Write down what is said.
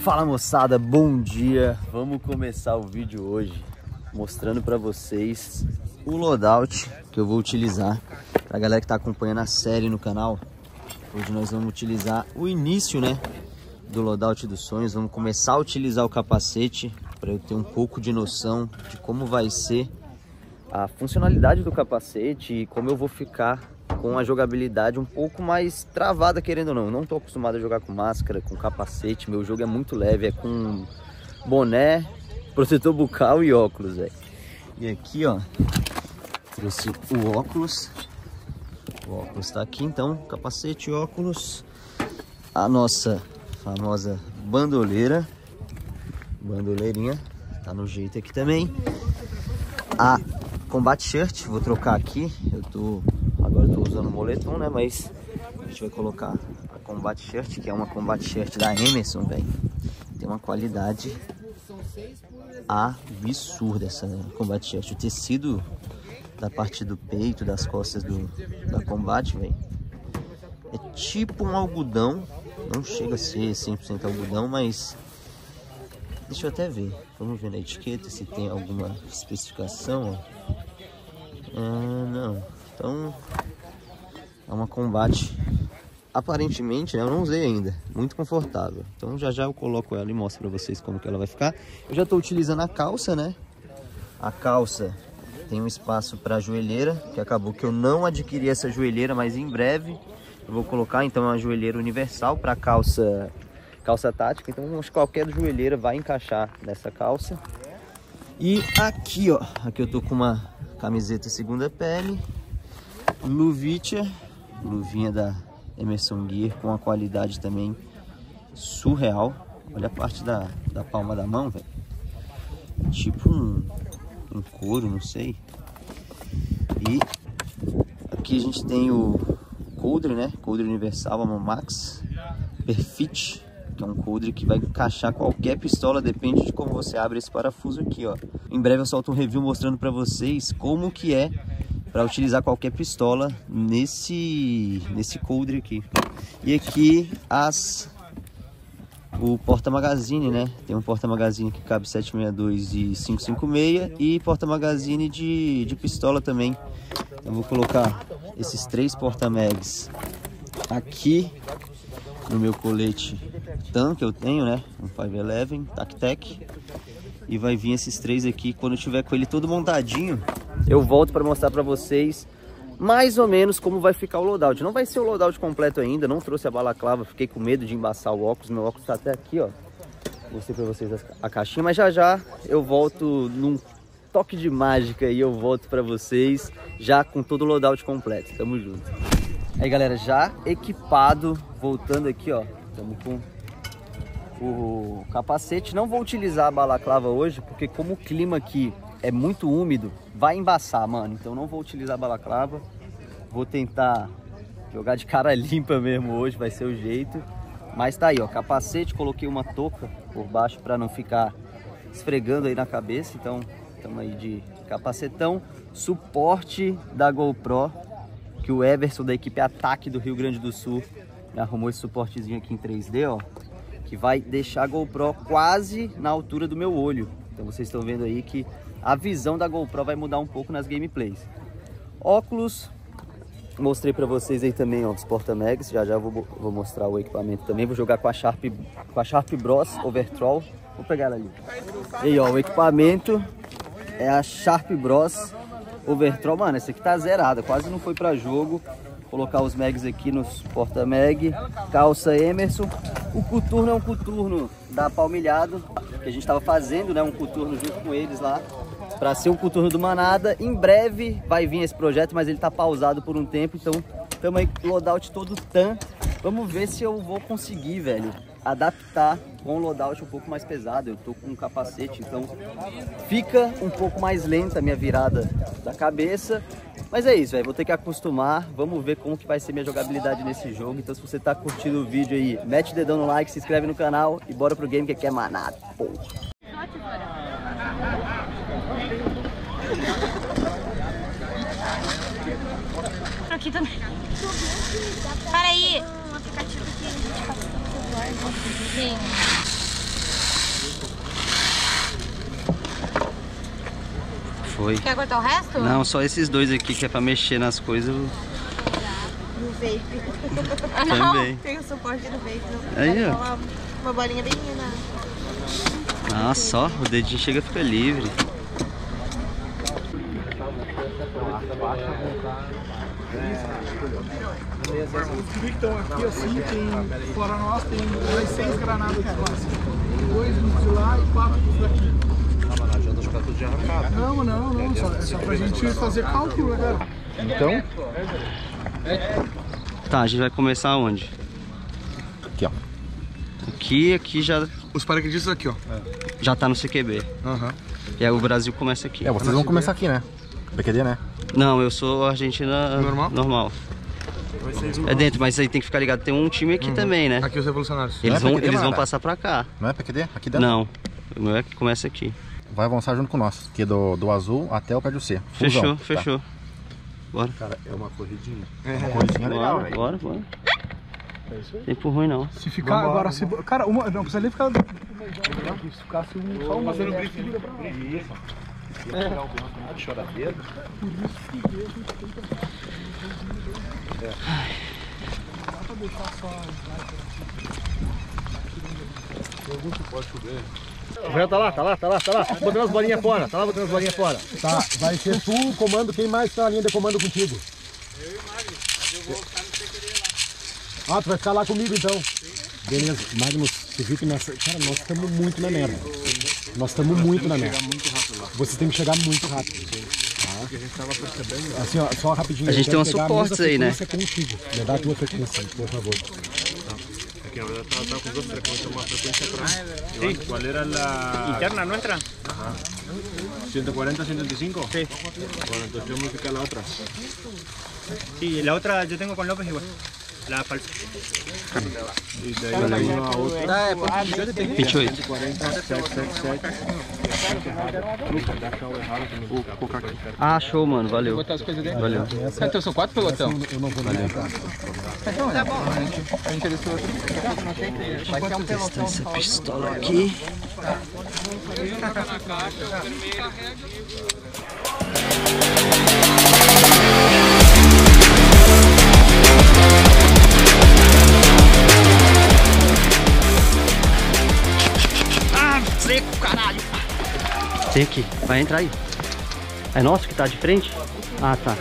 Fala moçada, bom dia! Vamos começar o vídeo hoje mostrando para vocês o loadout que eu vou utilizar. Pra galera que tá acompanhando a série no canal, hoje nós vamos utilizar o início, né, do loadout dos sonhos. Vamos começar a utilizar o capacete para eu ter um pouco de noção de como vai ser a funcionalidade do capacete e como eu vou ficar com a jogabilidade um pouco mais travada, querendo ou não. Não tô acostumado a jogar com máscara, com capacete. Meu jogo é muito leve, é com boné, protetor bucal e óculos, velho. E aqui, ó, trouxe o óculos. O óculos tá aqui, então, capacete, óculos. A nossa famosa bandoleira. Bandoleirinha, tá no jeito aqui também. A combat shirt, vou trocar aqui. Agora eu tô usando o moletom, né? Mas a gente vai colocar a combat shirt, que é uma combat shirt da Emerson, velho. Tem uma qualidade absurda essa combat shirt. O tecido da parte do peito, das costas da combat, velho, é tipo um algodão. Não chega a ser 100% algodão, mas deixa eu até ver. Vamos ver na etiqueta se tem alguma especificação, ó. Não. Então, é uma combat, aparentemente, né, eu não usei ainda, muito confortável. Então já eu coloco ela e mostro pra vocês como que ela vai ficar. Eu já tô utilizando a calça, né? A calça tem um espaço para joelheira, que acabou que eu não adquiri essa joelheira, mas em breve eu vou colocar. Então é uma joelheira universal para calça tática. Então acho que qualquer joelheira vai encaixar nessa calça. E aqui, ó, aqui eu tô com uma camiseta segunda pele, luvinha da Emerson Gear, com uma qualidade também surreal. Olha a parte da palma da mão, velho. Tipo um couro, não sei. E aqui a gente tem o coldre, né? Coldre universal, a Max Perfit, que é um coldre que vai encaixar qualquer pistola, depende de como você abre esse parafuso aqui, ó. Em breve eu solto um review mostrando pra vocês como que é para utilizar qualquer pistola nesse coldre aqui. E aqui o porta-magazine, né? Tem um porta-magazine que cabe 762 e 556 e porta-magazine de pistola também. Eu vou colocar esses 3 porta-mags aqui no meu colete TAM que eu tenho, né? Um 511 TacTec. E vai vir esses 3 aqui. Quando eu tiver com ele todo montadinho, eu volto para mostrar para vocês mais ou menos como vai ficar o loadout. Não vai ser o loadout completo ainda, não trouxe a balaclava, fiquei com medo de embaçar o óculos. Meu óculos tá até aqui, ó. Mostrei para vocês a caixinha, mas já eu volto num toque de mágica e eu volto para vocês já com todo o loadout completo. Tamo junto. Aí, galera, já equipado, voltando aqui, ó. Estamos com o capacete. Não vou utilizar a balaclava hoje, porque como o clima aqui é muito úmido, vai embaçar, mano. Então não vou utilizar a balaclava. Vou tentar jogar de cara limpa mesmo hoje, vai ser o jeito. Mas tá aí, ó, capacete. Coloquei uma touca por baixo para não ficar esfregando aí na cabeça. Então estamos aí de capacetão. Suporte da GoPro, que o Everson da equipe Ataque do Rio Grande do Sul me arrumou esse suportezinho aqui em 3D, ó, que vai deixar a GoPro quase na altura do meu olho. Então vocês estão vendo aí que a visão da GoPro vai mudar um pouco nas gameplays. Óculos, mostrei pra vocês aí também, ó, os porta-mags. Já vou mostrar o equipamento também. Vou jogar com a Sharp Bros Overtroll. Vou pegar ela ali. E aí, ó, o equipamento é a Sharp Bros Overtroll. Mano, essa aqui tá zerada, quase não foi pra jogo. Vou colocar os mags aqui nos porta-mag. Calça Emerson. O coturno é um coturno da Palmilhado, que a gente tava fazendo, né, um coturno junto com eles lá, para ser um coturno do Manada. Em breve vai vir esse projeto, mas ele tá pausado por um tempo, então estamos aí com o loadout todo TAM. Vamos ver se eu vou conseguir, velho, adaptar com o loadout um pouco mais pesado. Eu tô com um capacete, então fica um pouco mais lenta a minha virada da cabeça. Mas é isso, velho, vou ter que acostumar. Vamos ver como que vai ser minha jogabilidade nesse jogo. Então se você tá curtindo o vídeo aí, mete o dedão no like, se inscreve no canal e bora pro game que aqui é Manada, pô. Aqui também. Para aí. Um aplicativo que a gente passa pelo celular. Sim. Foi. Quer cortar o resto? Não, só esses dois aqui que é pra mexer nas coisas. No vape. Também. Tem o suporte do vape. Aí, ó. Uma bolinha bem na... Nossa, ó, o dedinho chega a ficar livre. Os que estão aqui assim, tem, fora nós, tem mais 6 granadas de base. 2 de lá e 4 dos daqui. Não adianta ficar tudo de arrancado. Não, só pra gente fazer cálculo, né, cara? Então? Tá, a gente vai começar onde? Aqui, ó. Aqui já, Os paraquedistas aqui, ó. já tá no CQB. Aham. E aí o Brasil começa aqui. É, vocês vão começar aqui, né? PQD, né? Não, eu sou Argentina Normal? É dentro, mas aí tem que ficar ligado. Tem um time aqui também, né? Aqui os revolucionários. Eles Não é vão, PQD, eles vão Mara? passar pra cá. Não é PQD? Aqui dentro? Não, o meu é que começa aqui. Vai avançar junto com nós. Aqui do azul até o prédio C. Fusão, Fechou, tá? fechou. Bora. Cara, é uma corridinha. Uma corridinha legal, velho. Bora. Tempo ruim não. Se ficar agora, se... Cara, uma... não precisa nem ficar... Se ficasse só uma... Fazendo grito, vira pra lá. Isso. Choradeira. Já tá lá. Botando as bolinhas fora. Tá lá botando as bolinhas fora. Tá, vai ser tu o comando, quem mais tá na linha de comando contigo? Eu e o Magno, mas eu vou ficar no CQD lá. Ah, tu vai ficar lá comigo então. Beleza, Magnus, você viu que nessa... Cara, nós estamos muito na merda. Nós estamos muito na merda. Vocês têm que chegar muito rápido. Tá? Assim, ó, só rapidinho. A gente tem eu umas quero pegar a suportes mesma aí, né? frequência contigo. Me dá a tua frequência, por favor. Aqui, na verdade, tá com duas frequências, uma frequência pra... Sí. ¿Cuál era la...? Interna nuestra. 140, 125? Sí. Bueno, entonces yo modificar la otra. Sí, la otra yo tengo con López igual. La falsa. Y de ahí una a otra. 28. 40, 777. Ah, show, mano. Valeu. Valeu. Então são 4 pelotão. Eu não vou lembrar. Tá bom, a gente desceu outro. Vai ser um pelotão. Essa pistola aqui. Seco, caralho. Tem aqui. Vai entrar aí. É nosso que tá de frente? Ah, tá.